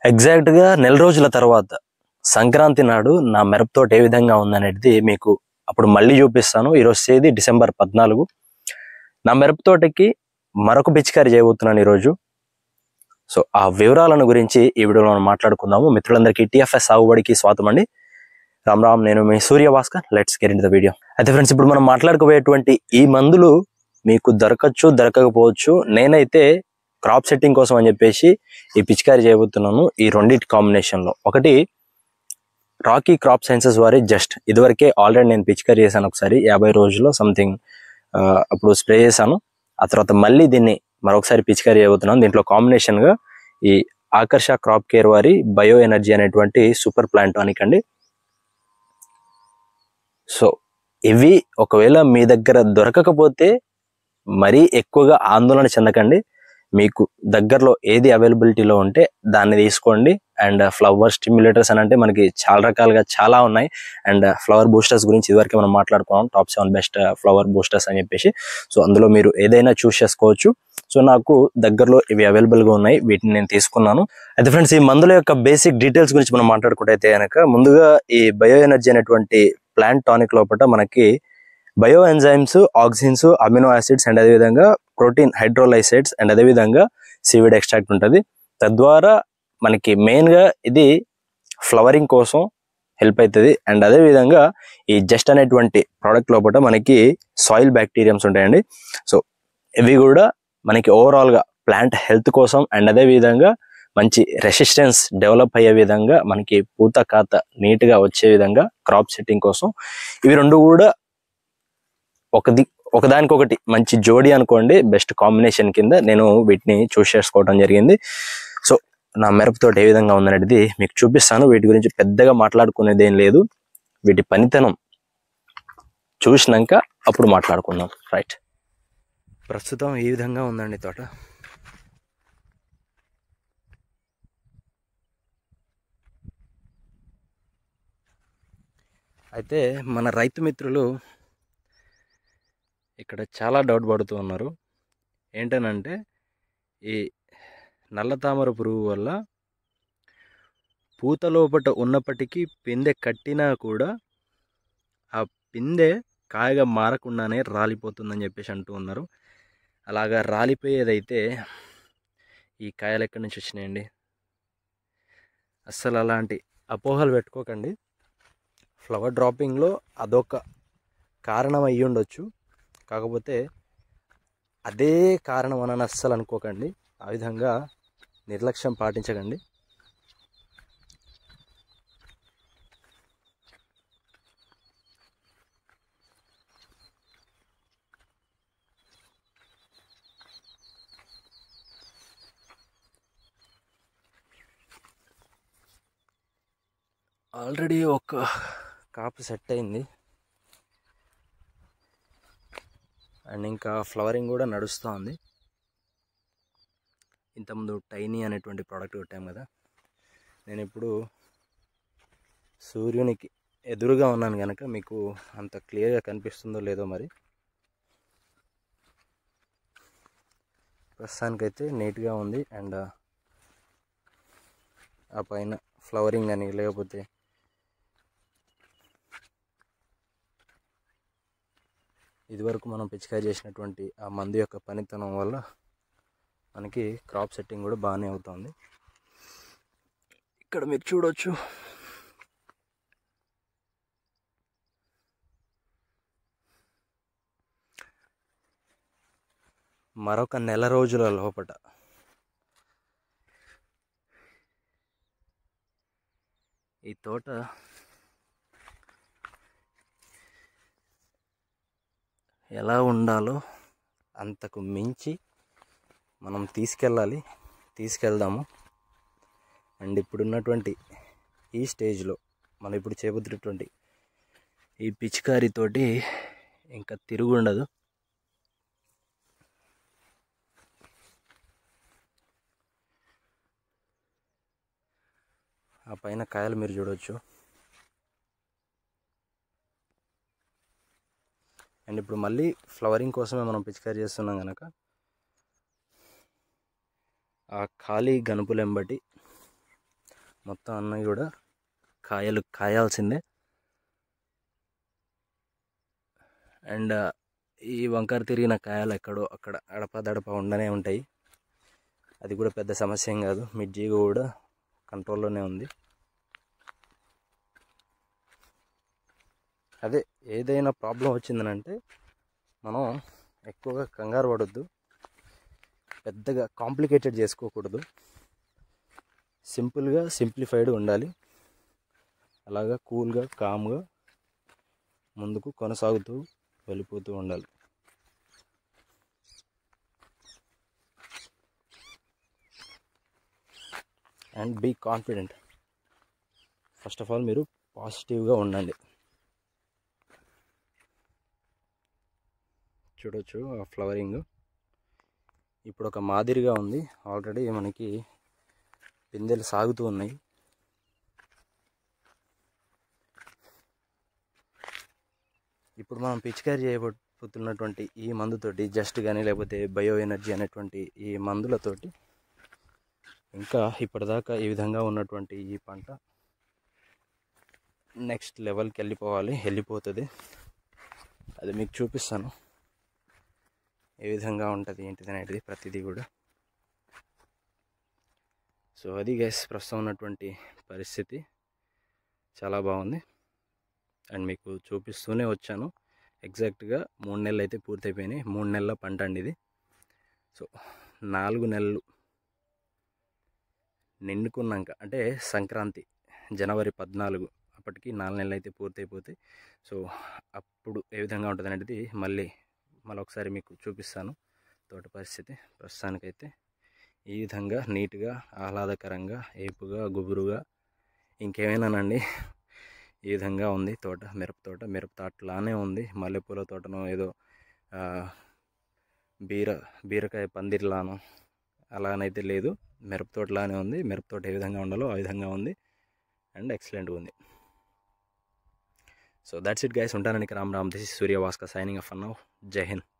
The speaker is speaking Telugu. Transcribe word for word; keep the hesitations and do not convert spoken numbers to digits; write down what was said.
ఎగ్జాక్ట్గా నెల రోజుల తర్వాత సంక్రాంతి నాడు నా మిరప తోట ఏ విధంగా ఉందనేది మీకు అప్పుడు మళ్ళీ చూపిస్తాను. ఈరోజు తేదీ డిసెంబర్ పద్నాలుగు. నా మిరప తోటకి మరొక పిచికారి చేయబోతున్నాను ఈరోజు. సో ఆ వివరాలను గురించి ఈ వీడియోలో మనం మాట్లాడుకుందాము. మిత్రులందరికీ టీఎఫ్ఎస్ సాగుబడికి స్వాగతం అండి. రామ్ రామ్, నేను మీ Surya Bhaskar. Let's get into the video. అయితే ఫ్రెండ్స్, ఇప్పుడు మనం మాట్లాడుకోబోయేటువంటి ఈ మందులు మీకు దొరకచ్చు, దొరకకపోవచ్చు. నేనైతే క్రాప్ సెట్టింగ్ కోసం అని చెప్పేసి ఈ పిచికారి చేయబోతున్నాను. ఈ రెండింటి కాంబినేషన్లో ఒకటి రాకీ క్రాప్ సైన్సెస్ వారి జస్ట్ ఇదివరకే ఆల్రెడీ నేను పిచికారి చేశాను ఒకసారి యాభై రోజుల్లో సంథింగ్, అప్పుడు స్ప్రే చేశాను. ఆ తర్వాత మళ్ళీ దీన్ని మరొకసారి పిచికారి చేయబోతున్నాను. దీంట్లో కాంబినేషన్గా ఈ ఆకర్ష క్రాప్ కేర్ వారి బయో ఎనర్జీ అనేటువంటి సూపర్ ప్లాంట్ టానిక్ అండి. సో ఇవి ఒకవేళ మీ దగ్గర దొరకకపోతే మరీ ఎక్కువగా ఆందోళన చెందకండి. మీకు దగ్గరలో ఏది అవైలబిలిటీలో ఉంటే దాన్ని తీసుకోండి. అండ్ ఫ్లవర్ స్టిమ్యులేటర్స్ అని అంటే మనకి చాలా రకాలుగా చాలా ఉన్నాయి. అండ్ ఫ్లవర్ బూస్టర్స్ గురించి ఇదివరకే మనం మాట్లాడుకున్నాం, top seven best flower boosters అని చెప్పేసి. సో అందులో మీరు ఏదైనా చూస్ చేసుకోవచ్చు. సో నాకు దగ్గరలో ఇవి అవైలబుల్గా ఉన్నాయి, వీటిని నేను తీసుకున్నాను. అయితే ఫ్రెండ్స్, ఈ మందుల యొక్క బేసిక్ డీటెయిల్స్ గురించి మనం మాట్లాడుకుంటే అయితే కనుక ముందుగా ఈ బయో ఎనర్జీ అనేటువంటి ప్లాంట్ టానిక్ లోపల మనకి bio enzymes, auxins, amino acids and అదేవిధంగా ప్రోటీన్ హైడ్రోలైసైడ్స్ అండ్ అదేవిధంగా సీవిడ్ ఎక్స్ట్రాక్ట్ ఉంటుంది. తద్వారా మనకి మెయిన్గా ఇది ఫ్లవరింగ్ కోసం హెల్ప్ అవుతుంది. అండ్ అదేవిధంగా ఈ జస్ట్ అనేటువంటి ప్రోడక్ట్ లోపల మనకి సాయిల్ బ్యాక్టీరియాస్ ఉంటాయండి. సో ఇవి కూడా మనకి ఓవరాల్గా ప్లాంట్ హెల్త్ కోసం అండ్ అదేవిధంగా మంచి రెసిస్టెన్స్ డెవలప్ అయ్యే విధంగా మనకి పూత కాత నీట్గా వచ్చే విధంగా క్రాప్ సెట్టింగ్ కోసం ఇవి రెండు కూడా ఒకది ఒకదానికొకటి మంచి జోడీ అనుకోండి. బెస్ట్ కాంబినేషన్ కింద నేను వీటిని చూస్ చేసుకోవడం జరిగింది. సో నా మిరపతోట ఏ విధంగా ఉందనేది మీకు చూపిస్తాను. వీటి గురించి పెద్దగా మాట్లాడుకునేది ఏం లేదు, వీటి పనితనం చూసినాక అప్పుడు మాట్లాడుకుందాం. రైట్, ప్రస్తుతం ఈ విధంగా ఉందండి తోట. అయితే మన రైతు మిత్రులు ఇక్కడ చాలా డౌట్ పడుతూ ఉన్నారు. ఏంటనంటే ఈ నల్ల తామర పురుగు వల్ల పూత లోపట ఉన్నప్పటికీ పిందె కట్టినా కూడా ఆ పిందె కాయగా మారకుండానే రాలిపోతుందని చెప్పేసి అంటూ ఉన్నారు. అలాగా రాలిపోయేదైతే ఈ కాయలు ఎక్కడి నుంచి వచ్చినాయండి? అస్సలు అలాంటి అపోహలు పెట్టుకోకండి. ఫ్లవర్ డ్రాపింగ్లో అదొక కారణం అయ్యి ఉండొచ్చు, కాకపోతే అదే కారణం అని అస్సలు అనుకోకండి. ఆ విధంగా నిర్లక్ష్యం పాటించకండి. ఆల్రెడీ ఒక కాపు సెట్ అయింది అండ్ ఇంకా ఫ్లవరింగ్ కూడా నడుస్తూ ఉంది. ఇంతకుముందు టైనీ అనేటువంటి ప్రోడక్ట్ కొట్టాం కదా. నేను ఇప్పుడు సూర్యునికి ఎదురుగా ఉన్నాను కనుక మీకు అంత క్లియర్గా కనిపిస్తుందో లేదో మరి. ప్రస్తుతానికైతే నీట్గా ఉంది. అండ్ ఆ పైన ఫ్లవరింగ్ అని లేకపోతే ఇదివరకు మనం పిచికారి చేసినటువంటి ఆ మందు యొక్క పనితనం వల్ల మనకి క్రాప్ సెట్టింగ్ కూడా బాగానే అవుతుంది. ఇక్కడ మీరు చూడవచ్చు, మరొక నెల రోజుల లోపట ఈ తోట ఎలా ఉండాలో అంతకు మించి మనం తీసుకెళ్ళాలి, తీసుకెళ్దాము. అండ్ ఇప్పుడున్నటువంటి ఈ స్టేజ్లో మనం ఇప్పుడు చేయబోతున్నటువంటి ఈ పిచికారితోటి ఇంకా తిరుగుండదు. ఆ పైన కాయలు మీరు చూడవచ్చు. అండ్ ఇప్పుడు మళ్ళీ ఫ్లవరింగ్ కోసమే మనం పిచికారి చేస్తున్నాం కనుక ఆ ఖాళీ గనుపులెంబటి మొత్తం అన్నీ కూడా కాయలు కాయాల్సిందే. అండ్ ఈ వంకర తిరిగిన కాయలు ఎక్కడో అక్కడ అడపదడప ఉండనే ఉంటాయి. అది కూడా పెద్ద సమస్య ఏం కాదు, మిర్చి కూడా కంట్రోల్లోనే ఉంది. అదే ఏదైనా ప్రాబ్లం వచ్చిందనంటే మనం ఎక్కువగా కంగారు పడొద్దు, పెద్దగా కాంప్లికేటెడ్ చేసుకోకూడదు, సింపుల్గా సింప్లిఫైడ్గా ఉండాలి. అలాగా కూల్గా కామ్గా ముందుకు కొనసాగుతూ వెళ్ళిపోతూ ఉండాలి. And be confident. First of all మీరు పాజిటివ్గా ఉండండి. చూడొచ్చు ఆ ఫ్లవరింగ్ ఇప్పుడు ఒక మాదిరిగా ఉంది. ఆల్రెడీ మనకి పిందెలు సాగుతూ ఉన్నాయి. ఇప్పుడు మనం పిచికారీ చేయబోతున్నటువంటి ఈ మందుతోటి జస్ట్ కానీ లేకపోతే బయో ఎనర్జీ అనేటువంటి ఈ మందులతోటి ఇంకా ఇప్పటిదాకా ఈ విధంగా ఉన్నటువంటి ఈ పంట నెక్స్ట్ లెవెల్కి వెళ్ళిపోవాలి, వెళ్ళిపోతుంది. అది మీకు చూపిస్తాను ఏ విధంగా ఉంటుంది ఏంటిది అనేది ప్రతిదీ కూడా. సో అది గైస్ ప్రస్తుతం ఉన్నటువంటి పరిస్థితి చాలా బాగుంది. అండ్ మీకు చూపిస్తూనే వచ్చాను. ఎగ్జాక్ట్గా మూడు నెలలు అయితే పూర్తయిపోయినాయి. మూడు నెలల పంట అండి ఇది. సో నాలుగు నెలలు నిండుకున్నాక అంటే సంక్రాంతి జనవరి పద్నాలుగు అప్పటికి నాలుగు నెలలు అయితే పూర్తయిపోతాయి. సో అప్పుడు ఏ విధంగా ఉంటుంది అనేది మళ్ళీ మరొకసారి మీకు చూపిస్తాను తోట పరిస్థితి. ప్రస్తుతానికైతే ఈ విధంగా నీట్గా ఆహ్లాదకరంగా ఏపుగా గుబురుగా ఇంకేమైనానండి ఈ విధంగా ఉంది తోట. మిరప తోట మిరప తోటలానే ఉంది. మల్లెపూల తోటను ఏదో బీర బీరకాయ పందిరిలానో అలానైతే లేదు, మిరప తోటలానే ఉంది. మిరప తోట ఏ విధంగా ఉండాలో ఆ విధంగా ఉంది అండ్ ఎక్సలెంట్గా ఉంది. So that's it guys. ఉంటానని Ram Ram. This is Surya Bhaskar signing off now. జై హింద్.